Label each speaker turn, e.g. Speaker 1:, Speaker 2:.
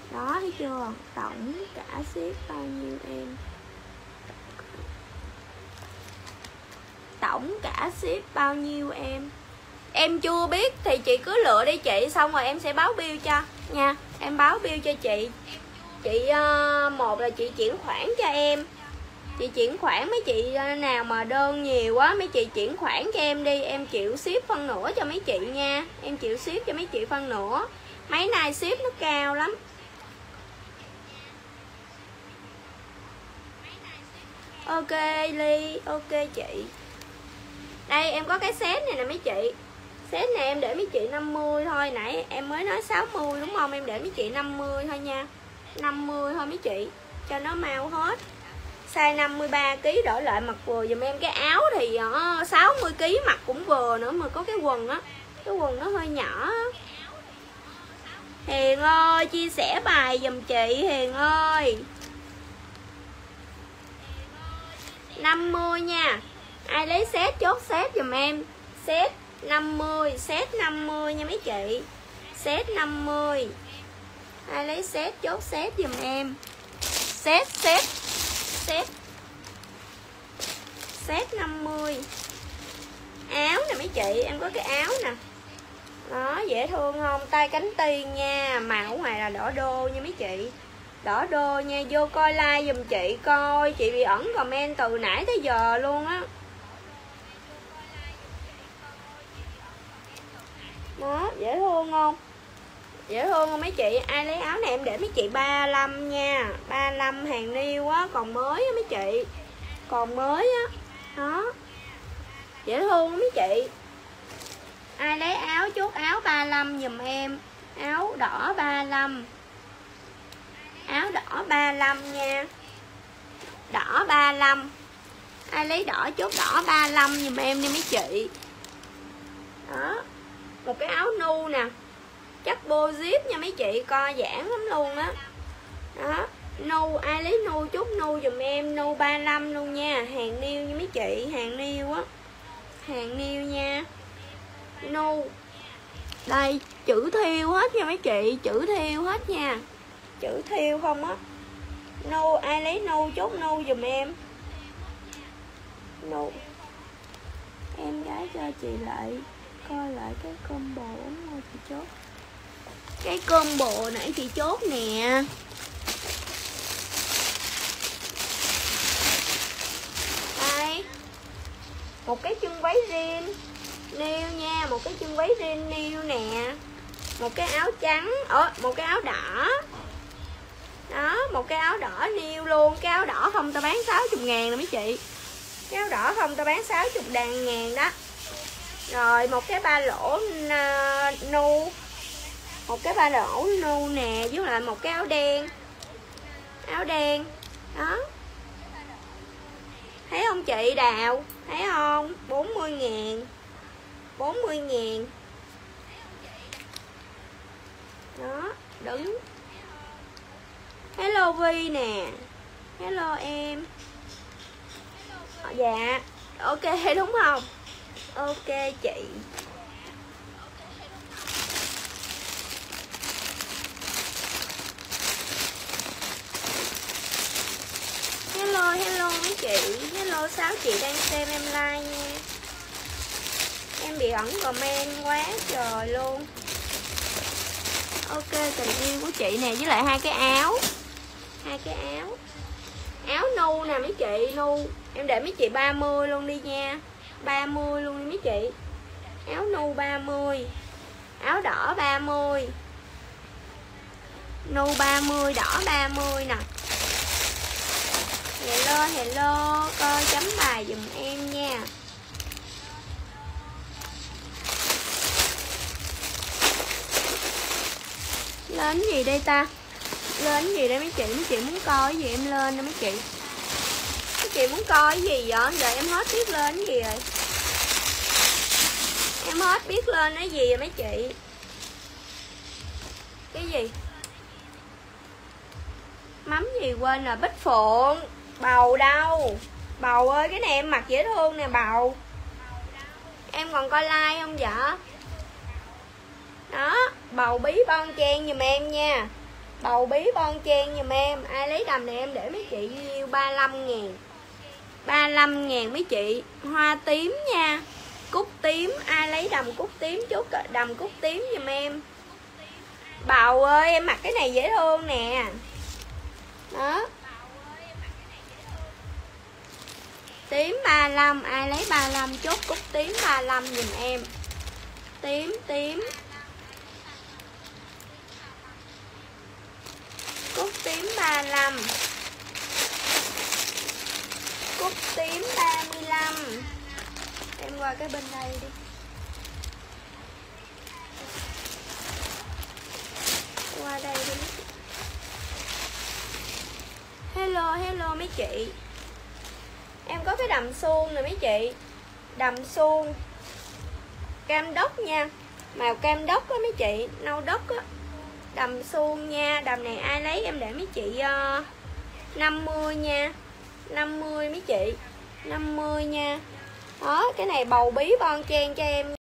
Speaker 1: Đó, thấy chưa? Tổng cả ship bao nhiêu em? Tổng cả ship bao nhiêu em? Em chưa biết thì chị cứ lựa đi chị, xong rồi em sẽ báo bill cho nha. Em báo bill cho chị. Chị một là chị chuyển khoản cho em. Chị chuyển khoản, mấy chị nào mà đơn nhiều quá mấy chị chuyển khoản cho em đi, em chịu ship phân nửa cho mấy chị nha. Em chịu ship cho mấy chị phân nửa. Mấy này ship nó cao lắm. Ok Ly, ok chị. Đây em có cái set này nè mấy chị. Set này em để mấy chị 50 thôi. Nãy em mới nói 60 đúng không? Em để mấy chị 50 thôi nha. 50 thôi mấy chị, cho nó mau hết. Size 53kg đổi lại mặc vừa dùm em. Cái áo thì 60kg mặc cũng vừa nữa. Mà có cái quần á, cái quần nó hơi nhỏ. Hiền ơi chia sẻ bài dùm chị Hiền ơi. 50 nha. Ai lấy set chốt set dùm em. Set 50, set 50 nha mấy chị. Set 50. Ai lấy set chốt set dùm em. Set set set set 50. Áo nè mấy chị, em có cái áo nè. Đó, dễ thương không? Tay cánh tiên nha. Màu ngoài là đỏ đô nha mấy chị. Đỏ đô nha. Vô coi like dùm chị coi. Chị bị ẩn comment từ nãy tới giờ luôn á. Đó, dễ thương không? Dễ thương không mấy chị? Ai lấy áo này em để mấy chị 35 nha. 35 hàng niêu á, còn mới á mấy chị. Còn mới á. Đó. Dễ thương không mấy chị? Ai lấy áo chốt áo 35 giùm em. Áo đỏ 35. Áo đỏ 35 nha. Đỏ 35. Ai lấy đỏ chốt đỏ 35 giùm em đi mấy chị. Đó. Một cái áo nu nè. Chắc bô zip nha mấy chị, co giãn lắm luôn á. Đó. Nu, ai lấy nu chút nu dùm em. Nu 35 luôn nha. Hàng niêu nha mấy chị. Hàng niêu á. Hàng niêu nha. Nu. Đây, chữ thiêu hết nha mấy chị. Chữ thiêu hết nha. Chữ thiêu không á. Nu, ai lấy nu chốt nu dùm em. Nu. Em gái cho chị lại coi lại cái combo thôi chị chốt. Cái combo nãy chị chốt nè. Đây. Một cái chân váy riêng niêu nha, một cái chân váy riêng niêu nè. Một cái áo trắng, một cái áo đỏ. Đó, một cái áo đỏ niêu luôn. Cái áo đỏ không tao bán 60.000 nè mấy chị. Cái áo đỏ không tao bán 60.000 đó. Rồi một cái ba lỗ nu. Một cái ba lỗ nu nè. Với lại một cái áo đen. Áo đen. Đó. Thấy không chị Đào? Thấy không? 40.000. 40.000. Đó, đứng. Hello Vi nè. Hello em. Dạ. Ok đúng không? Ok chị. Hello mấy chị. Hello 6 chị đang xem em like nha. Em bị ẩn comment quá trời luôn. Ok, tình yêu của chị nè. Với lại hai cái áo. Hai cái áo. Áo nu nè mấy chị. Nu. Em để mấy chị 30 luôn đi nha. 30 luôn đi mấy chị. Áo nu 30. Áo đỏ 30. Nu 30, đỏ 30 nè. Hello, coi chấm bài dùm em nha. Lên gì đây ta? Lên gì đây mấy chị? Mấy chị muốn coi cái gì em lên nè mấy chị. Mấy chị muốn coi cái gì vậy? Giờ em hết biết lên cái gì rồi. Em hết biết lên cái gì rồi mấy chị. Cái gì? Mắm gì quên rồi. Bích Phượng. Bầu đâu? Bầu ơi, cái này em mặc dễ thương nè Bầu. Em còn coi like không vậy? Đó, Bầu bí bon chen giùm em nha. Bầu bí bon chen giùm em. Ai lấy đầm này em để mấy chị nhiêu? 35.000. 35.000 mấy chị. Hoa tím nha. Cúc tím. Ai lấy đầm cúc tím chốt đầm cúc tím giùm em. Bầu ơi em mặc cái này dễ thương nè. Đó. Tím 35. Ai lấy 35 chốt cúc tím 35 giùm em. Tím tím. Cúc tím 35. Cúc tím 35. Em qua cái bên đây đi. Qua đây đi. Hello hello mấy chị. Em có cái đầm suông nè mấy chị. Đầm suông cam đất nha. Màu cam đất á mấy chị. Nâu đất á. Đầm suông nha. Đầm này ai lấy em để mấy chị 50 nha. 50 mấy chị. 50 nha. Đó cái này bầu bí bon chen cho em.